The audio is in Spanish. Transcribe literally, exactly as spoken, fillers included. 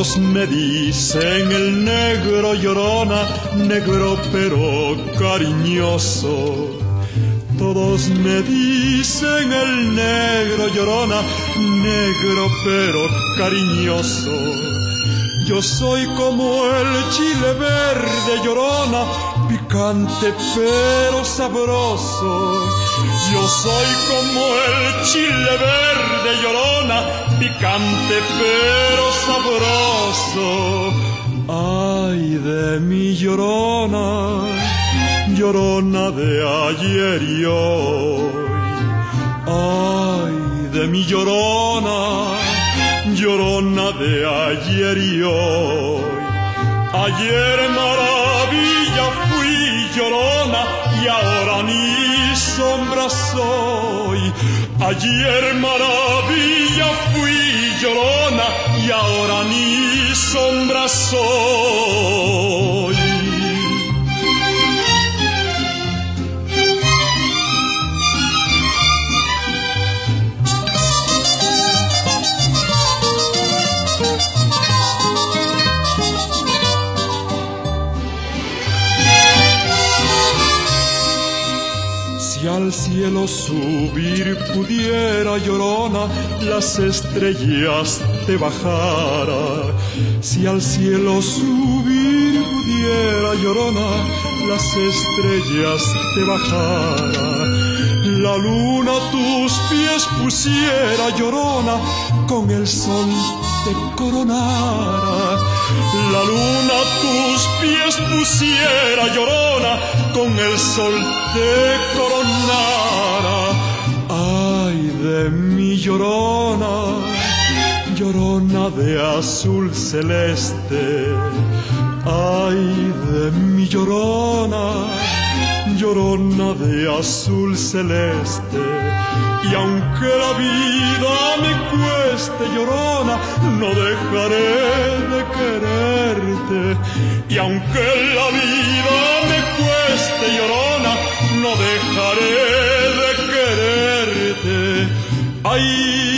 Todos me dicen el negro llorona, negro pero cariñoso. Todos me dicen el negro llorona, negro pero cariñoso. Yo soy como el chile verde llorona, picante pero sabroso. Yo soy como el chile verde llorona, picante pero sabroso. Ay de mi llorona, llorona de ayer y hoy. Ay de mi llorona, llorona de ayer y hoy. Ayer maravilla fui llorona y ahora ni sombra soy. Ayer maravilla fui llorona y ahora ni sombra soy. Si al cielo subir pudiera llorona, las estrellas te bajara. Si al cielo subir pudiera llorona, las estrellas te bajara. La luna a tus pies pusiera llorona, con el sol te coronara. La luna a tus pies pusiera llorona, con el sol te coronara. Ay de mi llorona, llorona de azul celeste. Ay de mi llorona, llorona de azul celeste. Y aunque la vida me cueste llorona, no dejaré de quererte. Y aunque la vida me cueste llorona, no dejaré de quererte. Ay,